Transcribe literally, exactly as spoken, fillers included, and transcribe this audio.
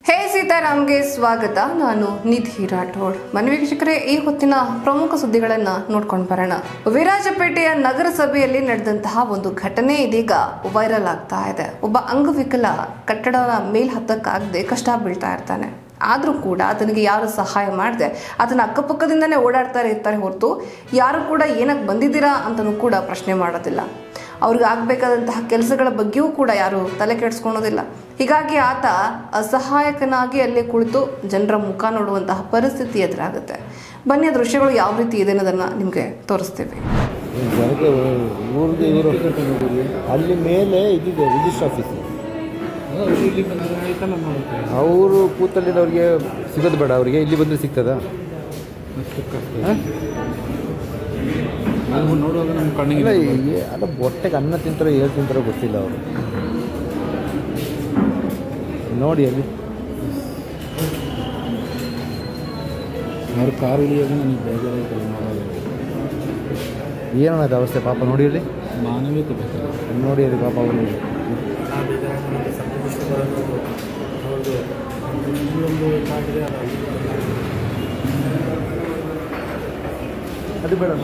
ಹೇ ಸೀತಾರಾಮ್ಗೆ ಸ್ವಾಗತ. ನಾನು ನಿಧಿ ರಾಠೋಡ್. ಮನೆ ವೀಕ್ಷಕರೇ, ಈ ಹೊತ್ತಿನ ಪ್ರಮುಖ ಸುದ್ದಿಗಳನ್ನ ನೋಡ್ಕೊಂಡು ಬರೋಣ. ವಿರಾಜಪೇಟೆಯ ನಗರಸಭೆಯಲ್ಲಿ ನಡೆದಂತಹ ಒಂದು ಘಟನೆ ಇದೀಗ ವೈರಲ್ ಆಗ್ತಾ ಇದೆ. ಒಬ್ಬ ಅಂಗವಿಕಲ ಕಟ್ಟಡದ ಮೇಲ್ ಹತ್ತಕ್ಕಾಗದೆ ಕಷ್ಟ ಬೀಳ್ತಾ ಇರ್ತಾನೆ. ಆದರೂ ಕೂಡ ಅದನಿಗೆ ಯಾರು ಸಹಾಯ ಮಾಡದೆ ಅದನ್ನ ಅಕ್ಕಪಕ್ಕದಿಂದನೇ ಓಡಾಡ್ತಾರೆ ಇರ್ತಾರೆ ಹೊರತು ಯಾರು ಕೂಡ ಏನಕ್ಕೆ ಬಂದಿದ್ದೀರಾ ಅಂತಲೂ ಕೂಡ ಪ್ರಶ್ನೆ ಮಾಡೋದಿಲ್ಲ. ಅವ್ರಿಗೆ ಆಗಬೇಕಾದಂತಹ ಕೆಲಸಗಳ ಬಗ್ಗೆಯೂ ಕೂಡ ಯಾರು ತಲೆ ಕೆಡಿಸ್ಕೊಳೋದಿಲ್ಲ. ಹೀಗಾಗಿ ಆತ ಅಸಹಾಯಕನಾಗಿ ಅಲ್ಲೇ ಕುಳಿತು ಜನರ ಮುಖ ನೋಡುವಂತಹ ಪರಿಸ್ಥಿತಿ ಎದುರಾಗುತ್ತೆ. ಬನ್ನಿ, ಆ ದೃಶ್ಯಗಳು ಯಾವ ರೀತಿ ಇದೆ ಅನ್ನೋದನ್ನು ನಿಮಗೆ ತೋರಿಸ್ತೀವಿ. ಅಲ್ಲಿ ಮೇಲೆ ಇದಿದೆ ರಿಜಿಸ್ಟರ್ ಆಫೀಸ್. ಅವರು ಕೂತಲ್ಲಿರೋರಿಗೆ ಸಿಗೋದು ಬೇಡ, ಅವರಿಗೆ ಇಲ್ಲಿ ಬಂದರೆ ಸಿಗ್ತದ? ನೋಡುವಾಗ ನಮ್ಮ ಕಣ್ಣಿಗೆ ಅಲ್ಲ, ಹೊಟ್ಟೆಗೆ ಅನ್ನ ತಿಂತಾರೋ ಏನು ತಿಂತಾರೋ ಗೊತ್ತಿಲ್ಲ ಅವರು. ನೋಡಿ ಅಲ್ಲಿ ಅವ್ರ ಕಾರ್ ಇಳಿಯೋದು ನನಗೆ ಬೇಜಾರಾಯ್ತಲ್ಲ. ನೋಡೋದು ಏನನ್ನದು ಅವಸ್ಥೆ ಪಾಪ. ನೋಡಿ ಅಲ್ಲಿ ಮಾನವೀಯತೆ ಬೇಕಲ್ಲ. ನೋಡಿ ಅಲ್ಲಿ ಪಾಪ ಅವರು ಅದು ಬೇಡ.